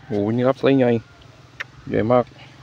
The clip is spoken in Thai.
โอ้โหนี่ครับไซส์ใหญ่ใหญ่มาก